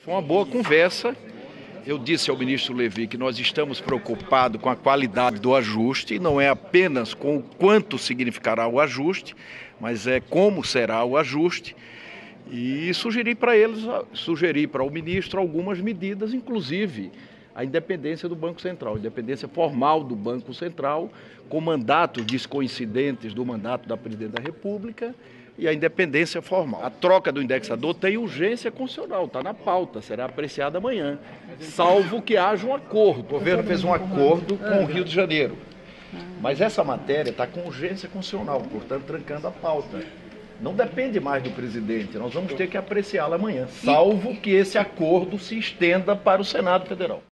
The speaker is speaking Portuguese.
Foi uma boa conversa. Eu disse ao ministro Levi que nós estamos preocupados com a qualidade do ajuste, e não é apenas com o quanto significará o ajuste, mas é como será o ajuste. E sugeri para eles, sugeri para o ministro algumas medidas, inclusive a independência do Banco Central, a independência formal do Banco Central, com mandatos descoincidentes do mandato da Presidente da República, e a independência formal. A troca do indexador tem urgência constitucional, está na pauta, será apreciada amanhã, salvo que haja um acordo. O governo fez um acordo com o Rio de Janeiro, mas essa matéria está com urgência constitucional, portanto trancando a pauta. Não depende mais do presidente, nós vamos ter que apreciá-la amanhã, salvo que esse acordo se estenda para o Senado Federal.